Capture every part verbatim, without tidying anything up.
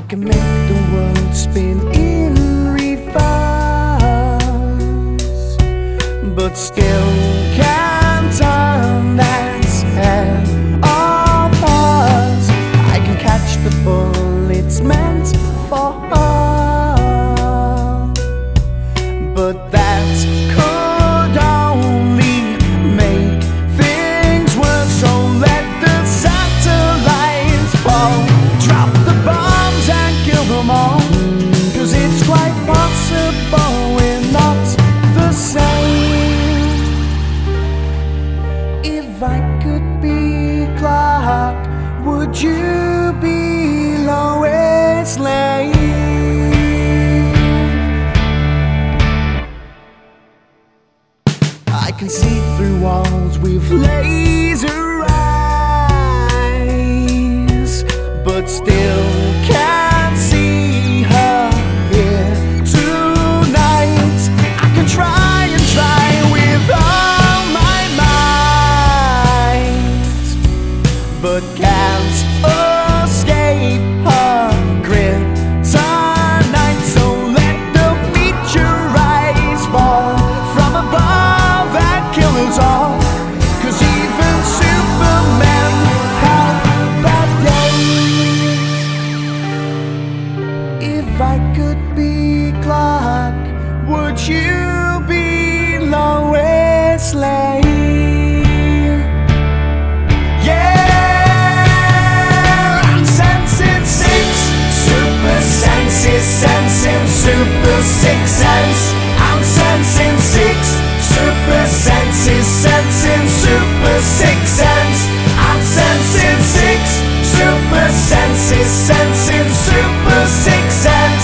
can make the world spin in reverse, but still can't turn that head of us. I can catch the bullets meant for her, but that could only make things worse. So let the satellites fall, drop the bombs and kill them all, 'cause it's quite possible we're not the same. If I could be Clark, would you be Lois Lane? I can see through walls with laser eyes, but still can't see her here tonight. I can try and try with all my might, but can't escape her grin tonight. So let the meteorites fall from above and kill us all, 'cause even Superman have bad days. If I could be Clark, would you be Lois Lane? Yeah, I'm sensing six super senses, sensing super six sense. I'm sensing six super senses, sensing super six sense. I'm sensing six super senses, sensing super six sense.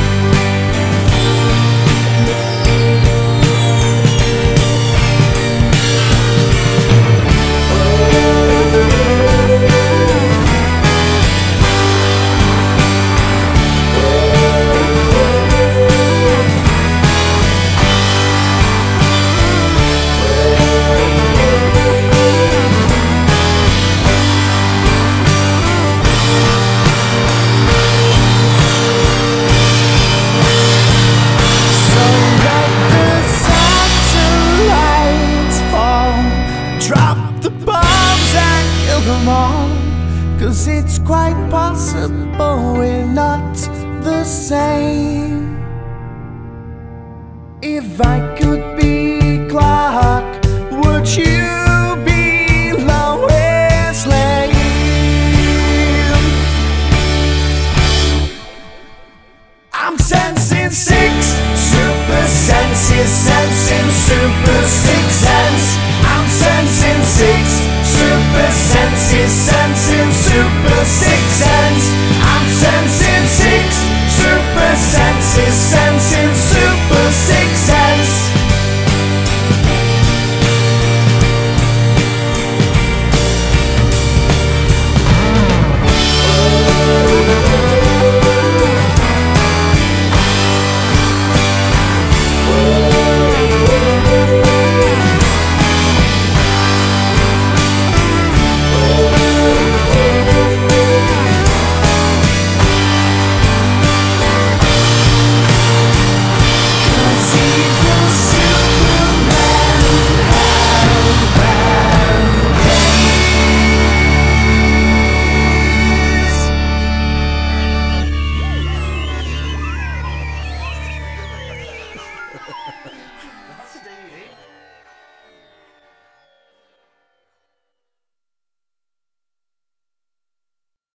Drop the bombs and kill them all, 'cause it's quite possible we're not the same. If I could be Clark, would you be Lois Lane? I'm sensing six super senses, sensing super